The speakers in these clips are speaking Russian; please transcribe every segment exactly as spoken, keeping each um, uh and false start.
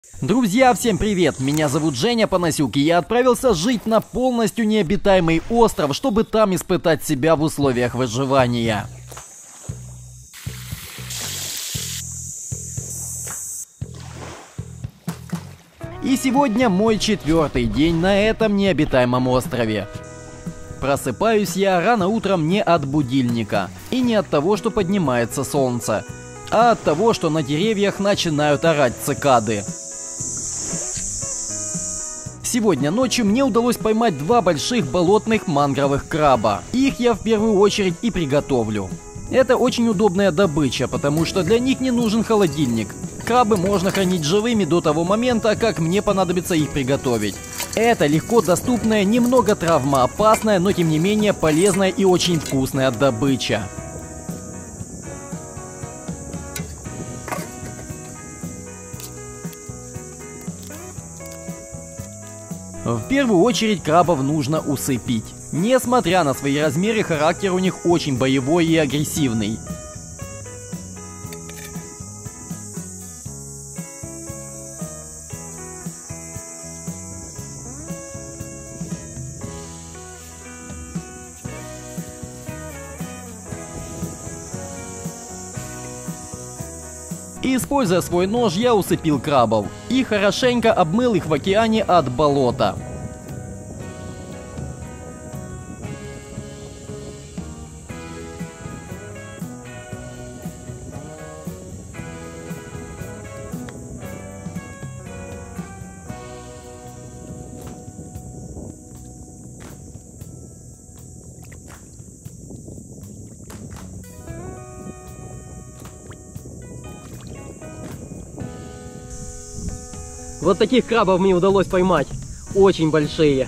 Друзья, всем привет! Меня зовут Женя Панасюк, и я отправился жить на полностью необитаемый остров, чтобы там испытать себя в условиях выживания. И сегодня мой четвертый день на этом необитаемом острове. Просыпаюсь я рано утром не от будильника, и не от того, что поднимается солнце, а от того, что на деревьях начинают орать цикады. Сегодня ночью мне удалось поймать два больших болотных мангровых краба. Их я в первую очередь и приготовлю. Это очень удобная добыча, потому что для них не нужен холодильник. Крабы можно хранить живыми до того момента, как мне понадобится их приготовить. Это легко доступная, немного травмоопасная, но тем не менее полезная и очень вкусная добыча. В первую очередь крабов нужно усыпить. Несмотря на свои размеры, характер у них очень боевой и агрессивный. Используя свой нож, я усыпил крабов и хорошенько обмыл их в океане от болота. Вот таких крабов мне удалось поймать. Очень большие.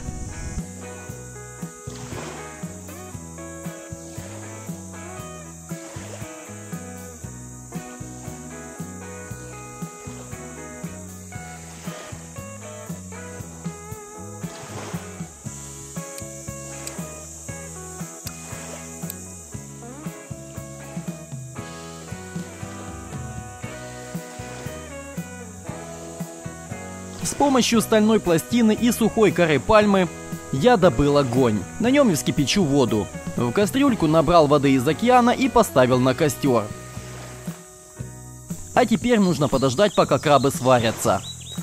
С помощью стальной пластины и сухой коры пальмы я добыл огонь. На нем и вскипячу воду. В кастрюльку набрал воды из океана и поставил на костер. А теперь нужно подождать, пока крабы сварятся.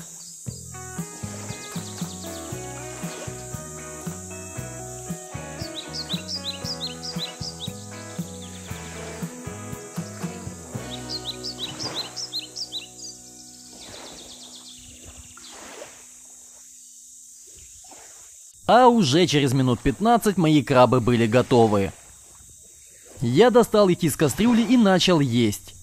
А уже через минут пятнадцать мои крабы были готовы. Я достал их из кастрюли и начал есть.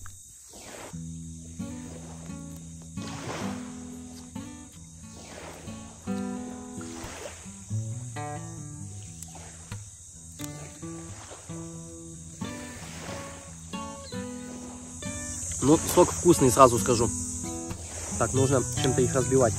Ну, сок вкусный, сразу скажу. Так, нужно чем-то их разбивать.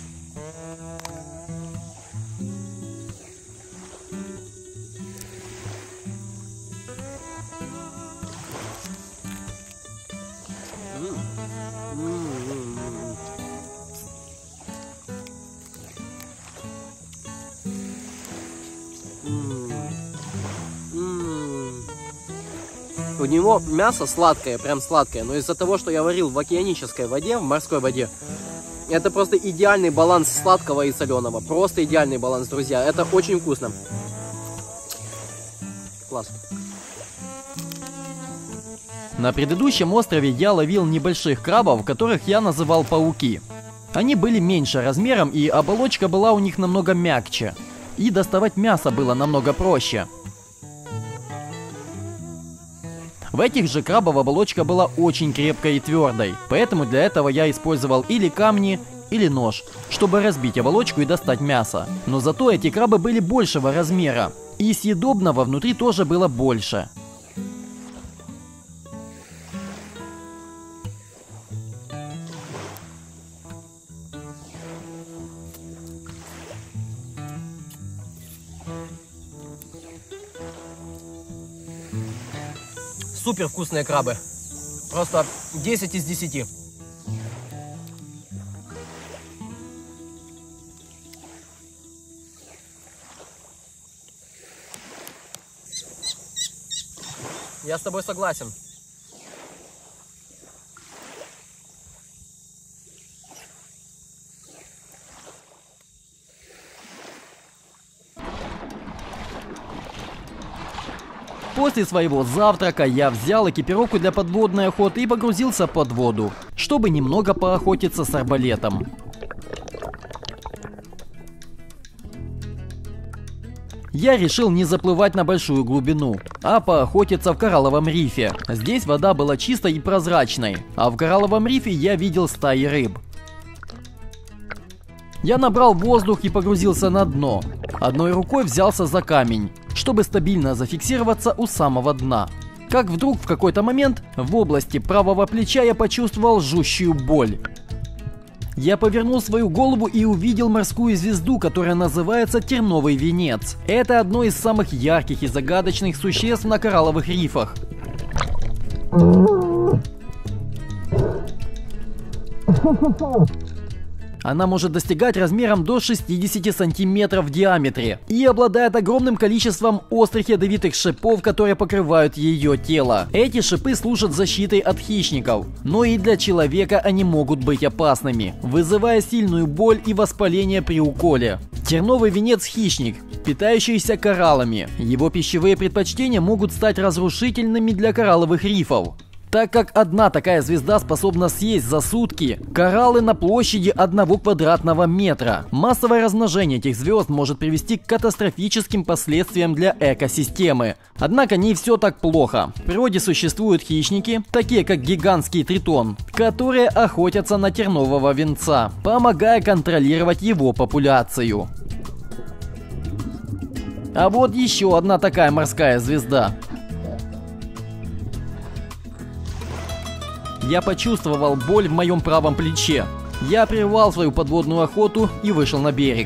У него мясо сладкое, прям сладкое, но из-за того, что я варил в океанической воде, в морской воде, это просто идеальный баланс сладкого и соленого. Просто идеальный баланс, друзья. Это очень вкусно. Класс. На предыдущем острове я ловил небольших крабов, которых я называл пауки. Они были меньше размером, и оболочка была у них намного мягче. И доставать мясо было намного проще. В этих же крабов оболочка была очень крепкой и твердой, поэтому для этого я использовал или камни, или нож, чтобы разбить оболочку и достать мясо. Но зато эти крабы были большего размера, и съедобного внутри тоже было больше. Супер вкусные крабы. Просто десять из десяти. Я с тобой согласен. После своего завтрака я взял экипировку для подводной охоты и погрузился под воду, чтобы немного поохотиться с арбалетом. Я решил не заплывать на большую глубину, а поохотиться в коралловом рифе. Здесь вода была чистой и прозрачной, а в коралловом рифе я видел стаи рыб. Я набрал воздух и погрузился на дно. Одной рукой взялся за камень, чтобы стабильно зафиксироваться у самого дна. Как вдруг в какой-то момент в области правого плеча я почувствовал жгучую боль. Я повернул свою голову и увидел морскую звезду, которая называется терновый венец. Это одно из самых ярких и загадочных существ на коралловых рифах. Она может достигать размером до шестидесяти сантиметров в диаметре и обладает огромным количеством острых ядовитых шипов, которые покрывают ее тело. Эти шипы служат защитой от хищников, но и для человека они могут быть опасными, вызывая сильную боль и воспаление при уколе. Терновый венец – хищник, питающийся кораллами. Его пищевые предпочтения могут стать разрушительными для коралловых рифов, так как одна такая звезда способна съесть за сутки кораллы на площади одного квадратного метра. Массовое размножение этих звезд может привести к катастрофическим последствиям для экосистемы. Однако не все так плохо. В природе существуют хищники, такие как гигантский тритон, которые охотятся на тернового венца, помогая контролировать его популяцию. А вот еще одна такая морская звезда. Я почувствовал боль в моем правом плече. Я прервал свою подводную охоту и вышел на берег.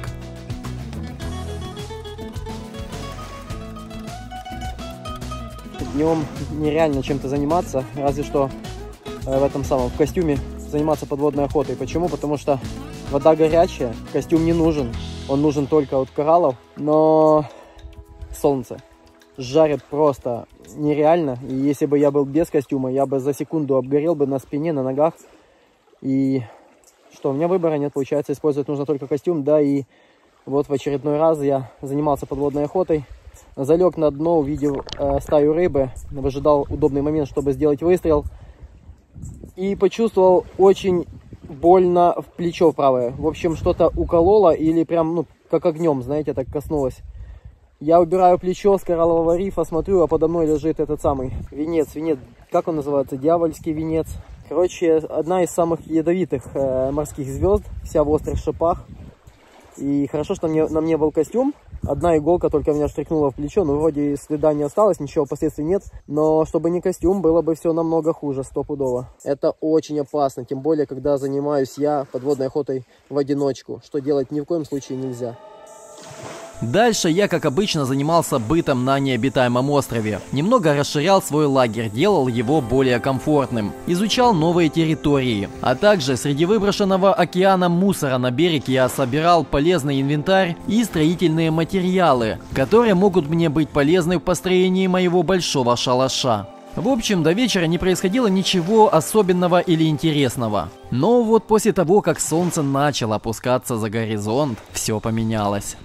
Днем нереально чем-то заниматься, разве что э, в этом самом в костюме заниматься подводной охотой. Почему? Потому что вода горячая, костюм не нужен. Он нужен только от кораллов, но солнце жарит просто нереально. И если бы я был без костюма, я бы за секунду обгорел бы на спине, на ногах. И что, у меня выбора нет, получается, использовать нужно только костюм. Да, и вот в очередной раз я занимался подводной охотой. Залег на дно, увидел э, стаю рыбы, выжидал удобный момент, чтобы сделать выстрел. И почувствовал очень больно в плечо правое. В общем, что-то укололо или прям, ну, как огнем, знаете, так коснулось. Я убираю плечо с кораллового рифа, смотрю, а подо мной лежит этот самый венец. Венец, как он называется? Дьявольский венец. Короче, одна из самых ядовитых э, морских звезд, вся в острых шипах. И хорошо, что мне, на мне был костюм. Одна иголка только меня штрикнула в плечо, но вроде следа не осталось, ничего, последствий нет. Но чтобы не костюм, было бы все намного хуже, стопудово. Это очень опасно, тем более, когда занимаюсь я подводной охотой в одиночку. Что делать ни в коем случае нельзя. Дальше я, как обычно, занимался бытом на необитаемом острове. Немного расширял свой лагерь, делал его более комфортным, изучал новые территории. А также среди выброшенного океаном мусора на берег я собирал полезный инвентарь и строительные материалы, которые могут мне быть полезны в построении моего большого шалаша. В общем, до вечера не происходило ничего особенного или интересного. Но вот после того, как солнце начало опускаться за горизонт, все поменялось.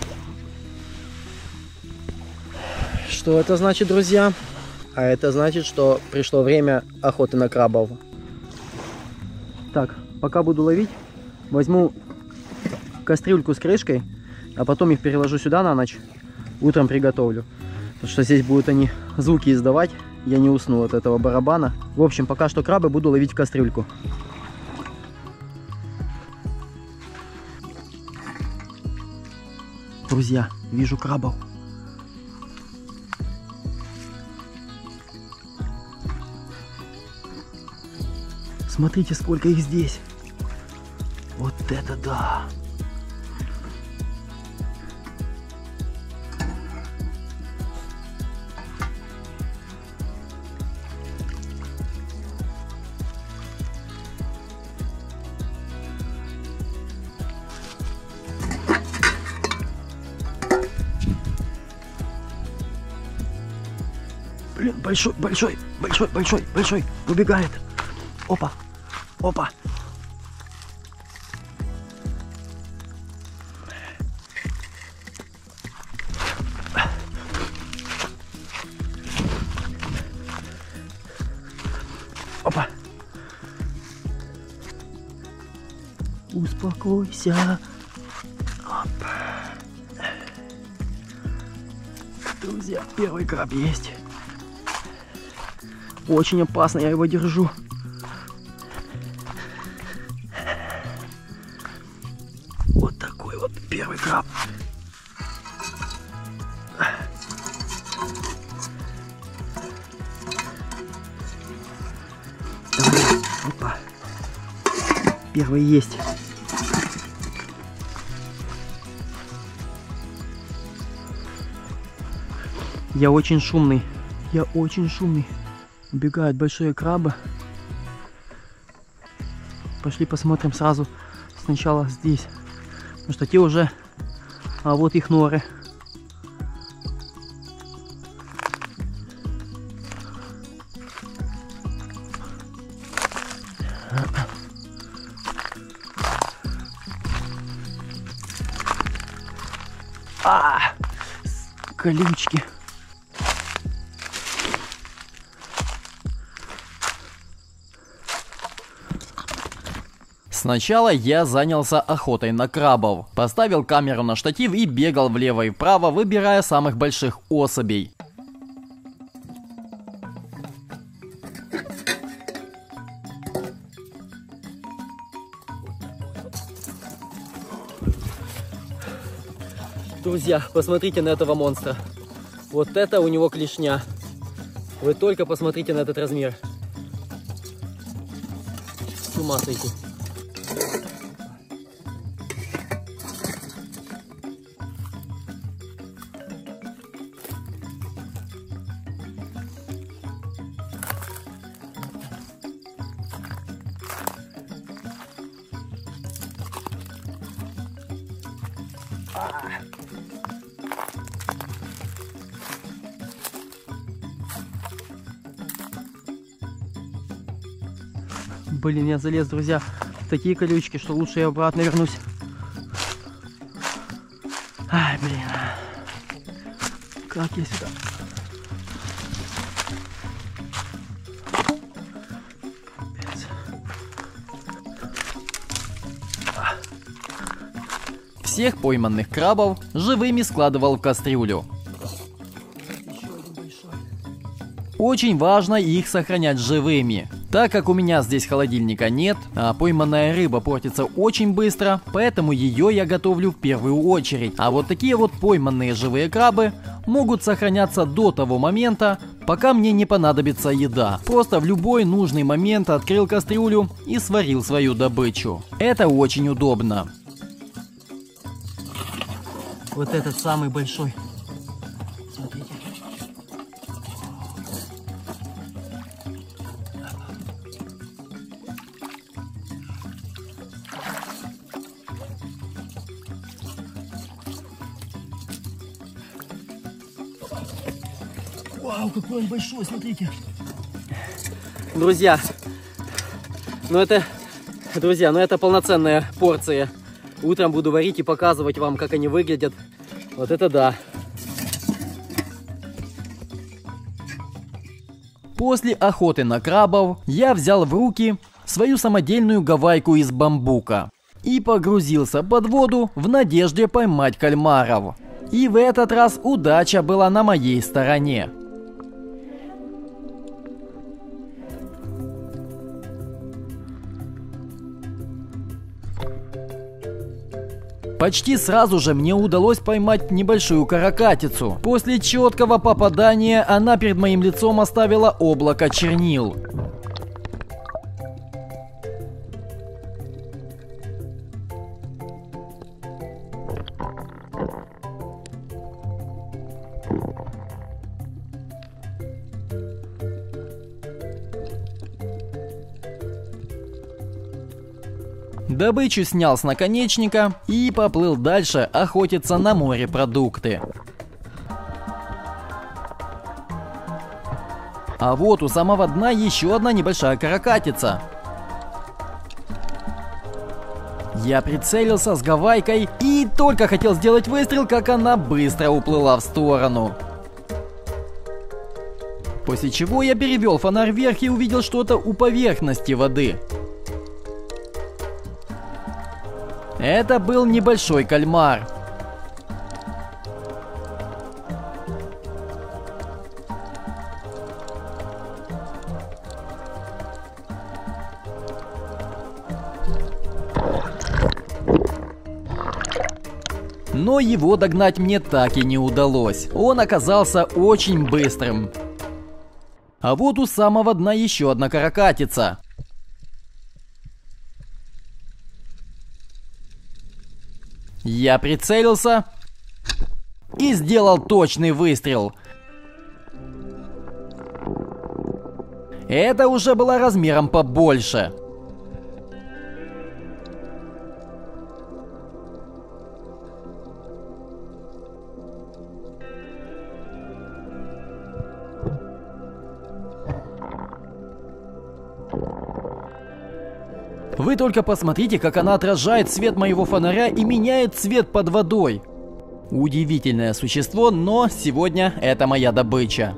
Что это значит, друзья? А это значит, что пришло время охоты на крабов. Так, пока буду ловить, возьму кастрюльку с крышкой, а потом их переложу сюда на ночь. Утром приготовлю. Потому что здесь будут они звуки издавать. Я не усну от этого барабана. В общем, пока что крабы буду ловить в кастрюльку. Друзья, вижу крабов. Смотрите, сколько их здесь. Вот это да! Блин, большой, большой, большой, большой, большой. Убегает. Опа, опа. Опа. Успокойся. Опа. Друзья, первый краб есть. Очень опасно, я его держу. Вот такой вот первый краб. Опа. Первый есть. Я очень шумный. Я очень шумный. Убегают большие крабы. Пошли посмотрим сразу сначала здесь. Потому что те уже... А вот их норы. А, колючки. Сначала я занялся охотой на крабов. Поставил камеру на штатив и бегал влево и вправо, выбирая самых больших особей. Друзья, посмотрите на этого монстра. Вот это у него клешня. Вы только посмотрите на этот размер. С ума сойти. Блин, я залез, друзья, в такие колючки, что лучше я обратно вернусь. Ай, блин. Как я сюда? Всех пойманных крабов живыми складывал в кастрюлю. Очень важно их сохранять живыми. Так как у меня здесь холодильника нет, а пойманная рыба портится очень быстро, поэтому ее я готовлю в первую очередь. А вот такие вот пойманные живые крабы могут сохраняться до того момента, пока мне не понадобится еда. Просто в любой нужный момент открыл кастрюлю и сварил свою добычу. Это очень удобно. Вот этот самый большой. Смотрите. Вау, какой он большой, смотрите. Друзья, ну это, друзья, ну это полноценная порция. Утром буду варить и показывать вам, как они выглядят. Вот это да. После охоты на крабов я взял в руки свою самодельную гавайку из бамбука и погрузился под воду в надежде поймать кальмаров. И в этот раз удача была на моей стороне. Почти сразу же мне удалось поймать небольшую каракатицу. После четкого попадания она перед моим лицом оставила облако чернил. Добычу снял с наконечника и поплыл дальше охотиться на морепродукты. А вот у самого дна еще одна небольшая каракатица. Я прицелился с гавайкой и только хотел сделать выстрел, как она быстро уплыла в сторону. После чего я перевел фонарь вверх и увидел что-то у поверхности воды. Это был небольшой кальмар. Но его догнать мне так и не удалось. Он оказался очень быстрым. А вот у самого дна еще одна каракатица. Я прицелился и сделал точный выстрел. Это уже было размером побольше. Вы только посмотрите, как она отражает свет моего фонаря и меняет цвет под водой. Удивительное существо, но сегодня это моя добыча.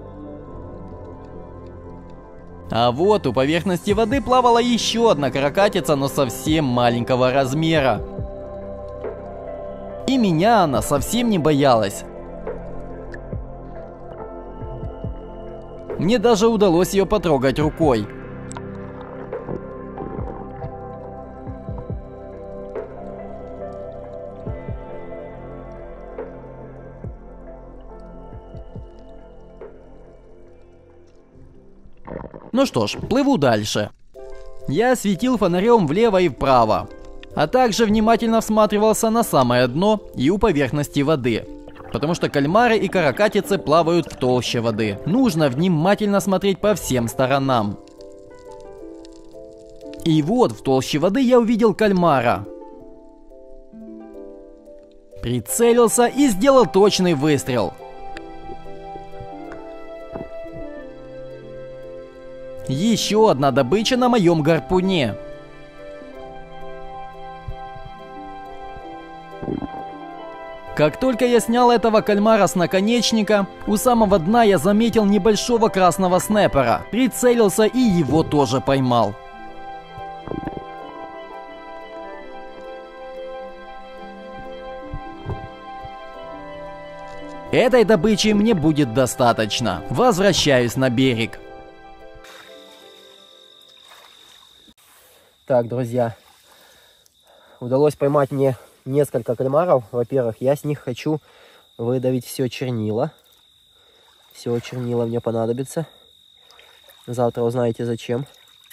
А вот у поверхности воды плавала еще одна каракатица, но совсем маленького размера. И меня она совсем не боялась. Мне даже удалось ее потрогать рукой. Ну что ж, плыву дальше. Я светил фонарем влево и вправо, а также внимательно всматривался на самое дно и у поверхности воды, потому что кальмары и каракатицы плавают в толще воды. Нужно внимательно смотреть по всем сторонам. И вот в толще воды я увидел кальмара. Прицелился и сделал точный выстрел. Еще одна добыча на моем гарпуне. Как только я снял этого кальмара с наконечника, у самого дна я заметил небольшого красного снайпера. Прицелился и его тоже поймал. Этой добычи мне будет достаточно. Возвращаюсь на берег. Так, друзья, удалось поймать мне несколько кальмаров. Во-первых, я с них хочу выдавить все чернила. Все чернила мне понадобится. Завтра узнаете зачем.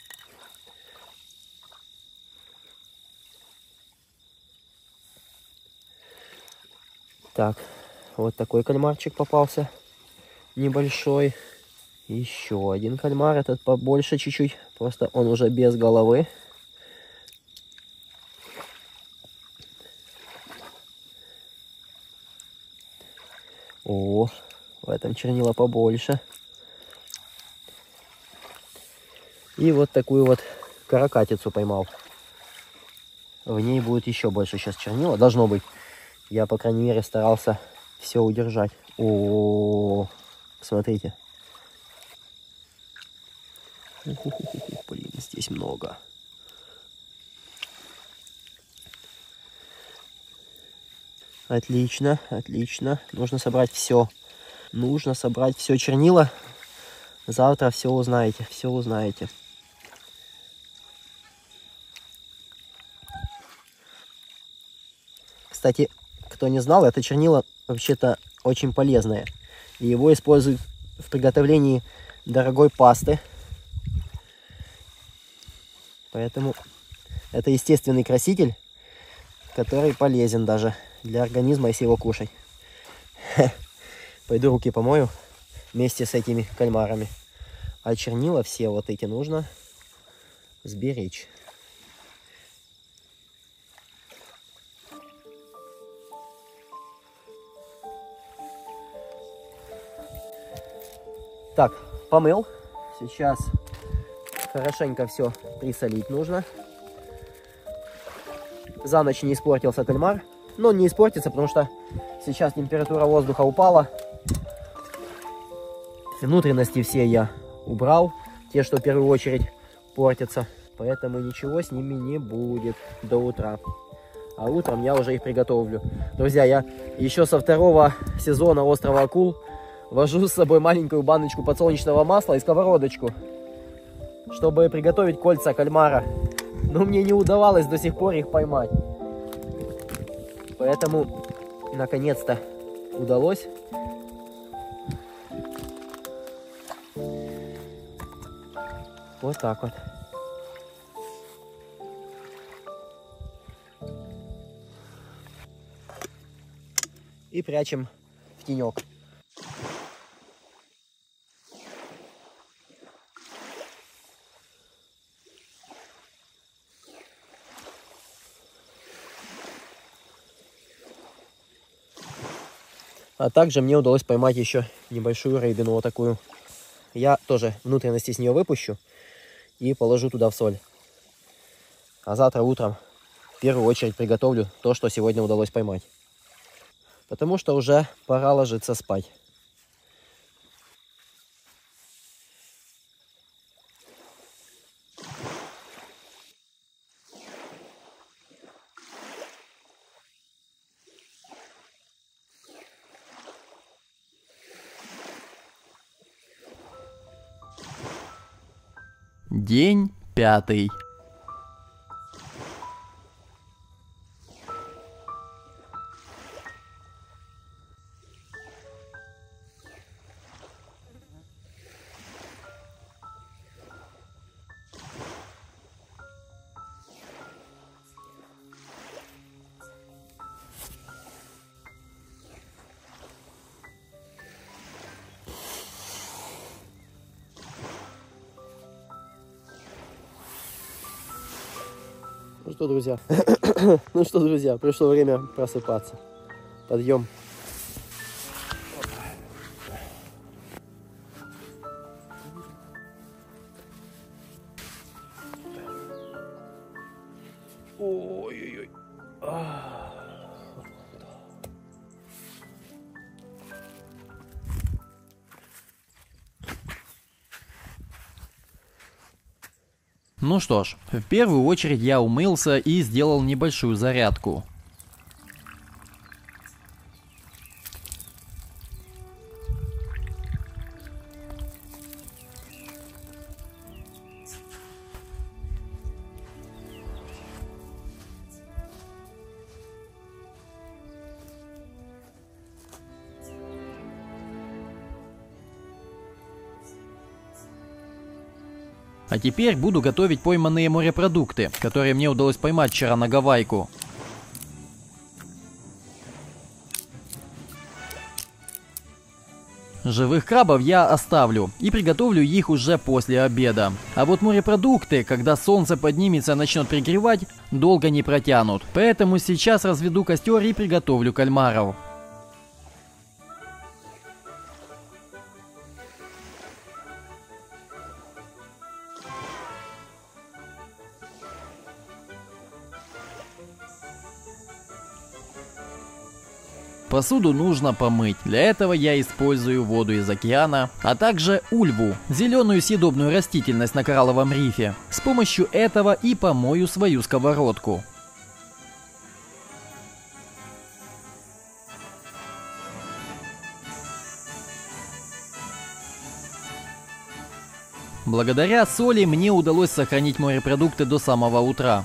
Так, вот такой кальмарчик попался. Небольшой. Еще один кальмар, этот побольше чуть-чуть. Просто он уже без головы. О, в этом чернила побольше. И вот такую вот каракатицу поймал. В ней будет еще больше сейчас чернила. Должно быть. Я, по крайней мере, старался все удержать. О, смотрите. Ух-ух-ух, блин, здесь много. Отлично, отлично. Нужно собрать все. Нужно собрать все чернила. Завтра все узнаете, все узнаете. Кстати, кто не знал, это чернила вообще-то очень полезное. И его используют в приготовлении дорогой пасты. Поэтому это естественный краситель, который полезен даже для организма, если его кушать. Пойду руки помою вместе с этими кальмарами. А чернила все вот эти нужно сберечь. Так, помыл. Сейчас хорошенько все присолить нужно. За ночь не испортился кальмар. Но он не испортится, потому что сейчас температура воздуха упала. Внутренности все я убрал. Те, что в первую очередь портятся. Поэтому ничего с ними не будет до утра. А утром я уже их приготовлю. Друзья, я еще со второго сезона «Острова акул» вожу с собой маленькую баночку подсолнечного масла и сковородочку, чтобы приготовить кольца кальмара. Но мне не удавалось до сих пор их поймать. Поэтому, наконец-то, удалось. Вот так вот. И прячем в тенек. А также мне удалось поймать еще небольшую рыбину вот такую. Я тоже внутренности с нее выпущу и положу туда в соль. А завтра утром в первую очередь приготовлю то, что сегодня удалось поймать. Потому что уже пора ложиться спать. День пятый. Ну что, друзья, ну что, друзья, пришло время просыпаться. Подъем. Ой-ой-ой. Ну что ж, в первую очередь я умылся и сделал небольшую зарядку. А теперь буду готовить пойманные морепродукты, которые мне удалось поймать вчера на Гавайку. Живых крабов я оставлю и приготовлю их уже после обеда. А вот морепродукты, когда солнце поднимется и начнет пригревать, долго не протянут. Поэтому сейчас разведу костер и приготовлю кальмаров. Посуду нужно помыть. Для этого я использую воду из океана, а также ульву, зеленую съедобную растительность на коралловом рифе. С помощью этого и помою свою сковородку. Благодаря соли мне удалось сохранить морепродукты до самого утра.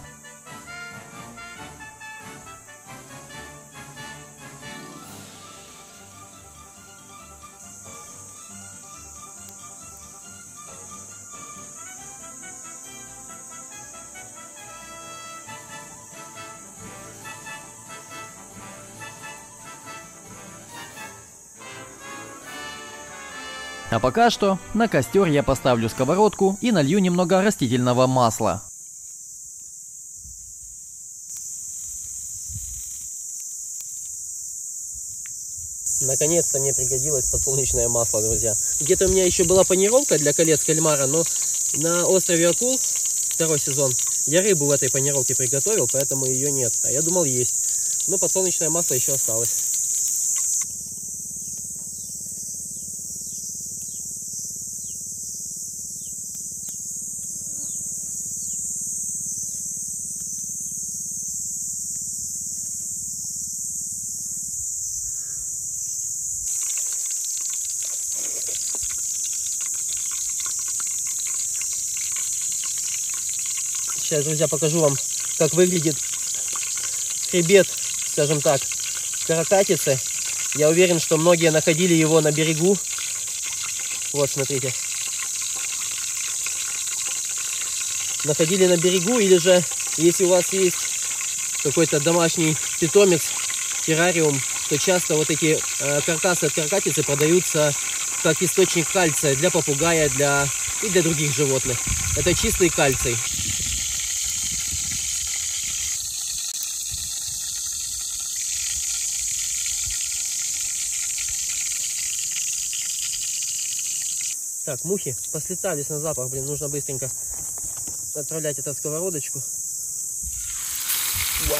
А пока что на костер я поставлю сковородку и налью немного растительного масла. Наконец-то мне пригодилось подсолнечное масло, друзья. Где-то у меня еще была панировка для колец кальмара, но на острове Акул, второй сезон, я рыбу в этой панировке приготовил, поэтому ее нет. А я думал есть. Но подсолнечное масло еще осталось. Сейчас, друзья, покажу вам, как выглядит хребет, скажем так, каракатицы. Я уверен, что многие находили его на берегу. Вот, смотрите. Находили на берегу, или же, если у вас есть какой-то домашний питомец, террариум, то часто вот эти э, каркасы от каракатицы продаются как источник кальция для попугая, для и для других животных. Это чистый кальций. Так, мухи послетались на запах, блин, нужно быстренько отправлять это в сковородочку. Вау.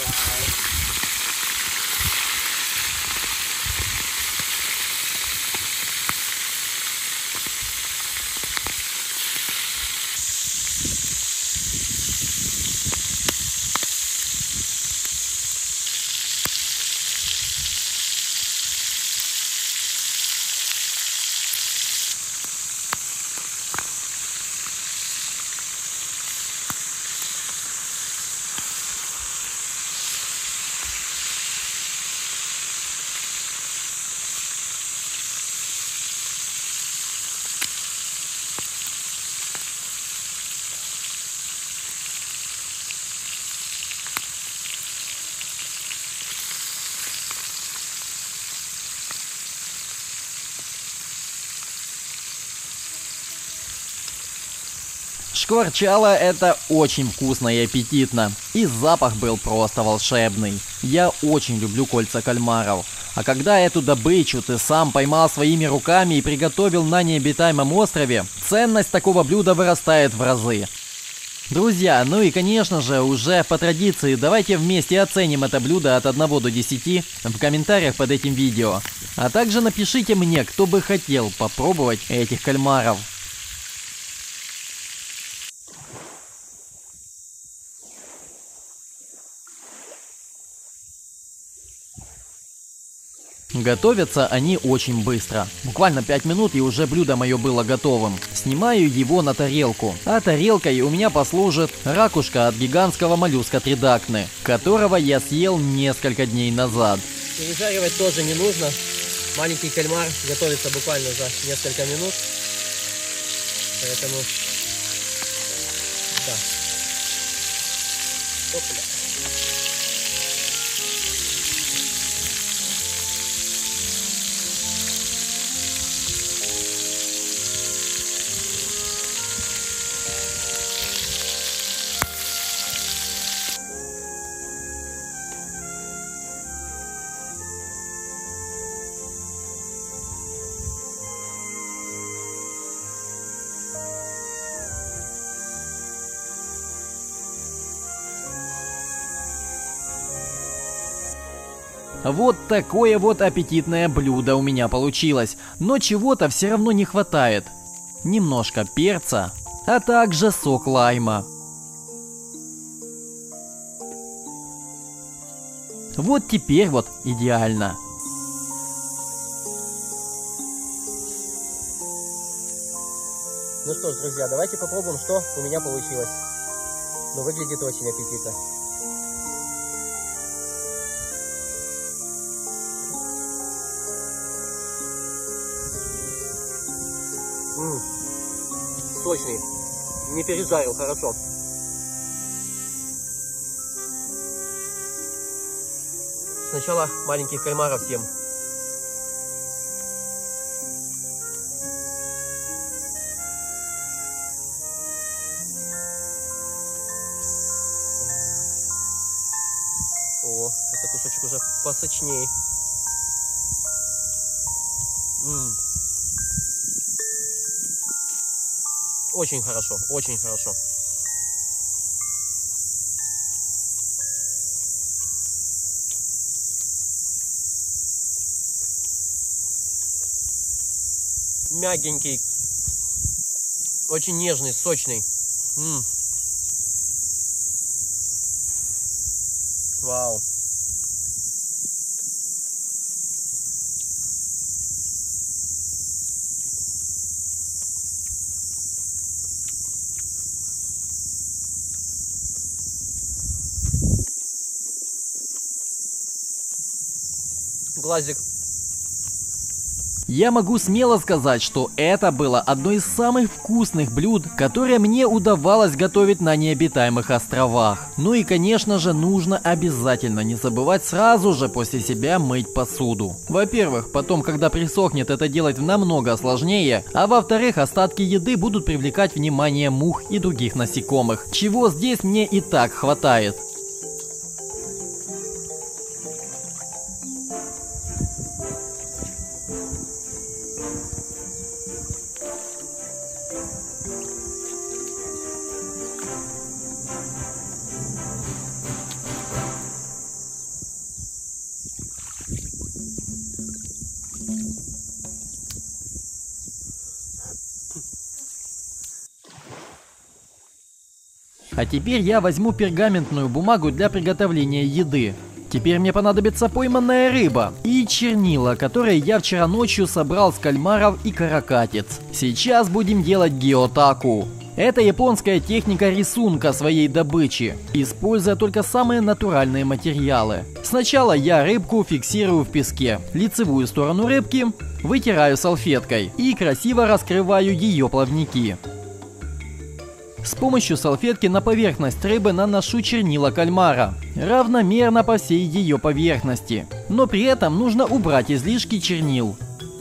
Шкварчало это очень вкусно и аппетитно. И запах был просто волшебный. Я очень люблю кольца кальмаров. А когда эту добычу ты сам поймал своими руками и приготовил на необитаемом острове, ценность такого блюда вырастает в разы. Друзья, ну и конечно же, уже по традиции, давайте вместе оценим это блюдо от одного до десяти в комментариях под этим видео. А также напишите мне, кто бы хотел попробовать этих кальмаров. Готовятся они очень быстро. Буквально пять минут и уже блюдо мое было готовым. Снимаю его на тарелку. А тарелкой у меня послужит ракушка от гигантского моллюска тридактны, которого я съел несколько дней назад. Пережаривать тоже не нужно. Маленький кальмар готовится буквально за несколько минут. Поэтому... Да. Опля. Вот такое вот аппетитное блюдо у меня получилось, но чего-то все равно не хватает. Немножко перца, а также сок лайма. Вот теперь вот идеально. Ну что ж, друзья, давайте попробуем, что у меня получилось. Ну, выглядит очень аппетитно. М-м, сочный, не пережарил, хорошо. Сначала маленьких кальмаров съем. О, это кусочек уже посочнее. М-м. Очень хорошо, очень хорошо. Мягенький, очень нежный, сочный. М-м. Вау. Глазик. Я могу смело сказать, что это было одно из самых вкусных блюд, которые мне удавалось готовить на необитаемых островах. Ну и конечно же нужно обязательно не забывать сразу же после себя мыть посуду. Во-первых, потом когда присохнет, это делать намного сложнее, а во-вторых, остатки еды будут привлекать внимание мух и других насекомых, чего здесь мне и так хватает. А теперь я возьму пергаментную бумагу для приготовления еды. Теперь мне понадобится пойманная рыба и чернила, которые я вчера ночью собрал с кальмаров и каракатиц. Сейчас будем делать геотаку. Это японская техника рисунка своей добычи, используя только самые натуральные материалы. Сначала я рыбку фиксирую в песке, лицевую сторону рыбки вытираю салфеткой и красиво раскрываю ее плавники. С помощью салфетки на поверхность рыбы наношу чернила кальмара, равномерно по всей ее поверхности, но при этом нужно убрать излишки чернил.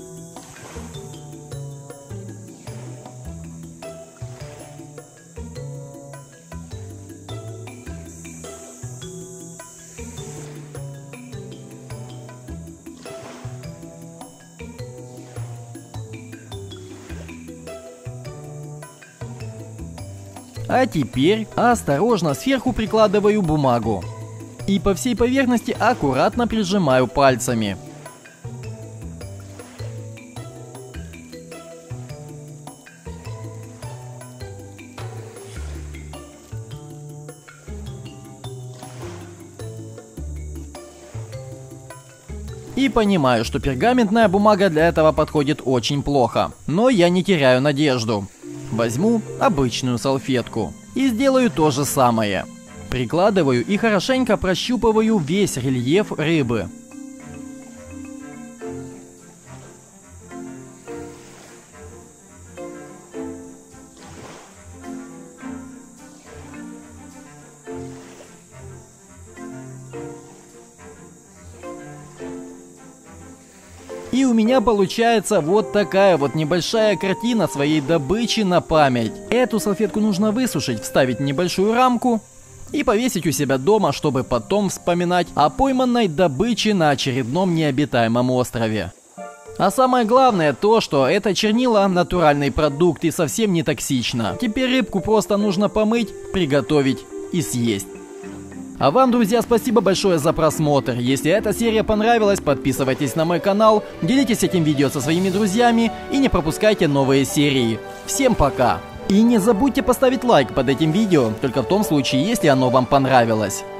А теперь осторожно сверху прикладываю бумагу и по всей поверхности аккуратно прижимаю пальцами. И понимаю, что пергаментная бумага для этого подходит очень плохо, но я не теряю надежду. Возьму обычную салфетку и сделаю то же самое. Прикладываю и хорошенько прощупываю весь рельеф рыбы. И у меня получается вот такая вот небольшая картина своей добычи на память. Эту салфетку нужно высушить, вставить в небольшую рамку и повесить у себя дома, чтобы потом вспоминать о пойманной добыче на очередном необитаемом острове. А самое главное то, что это чернила натуральный продукт и совсем не токсично. Теперь рыбку просто нужно помыть, приготовить и съесть. А вам, друзья, спасибо большое за просмотр. Если эта серия понравилась, подписывайтесь на мой канал, делитесь этим видео со своими друзьями и не пропускайте новые серии. Всем пока! И не забудьте поставить лайк под этим видео, только в том случае, если оно вам понравилось.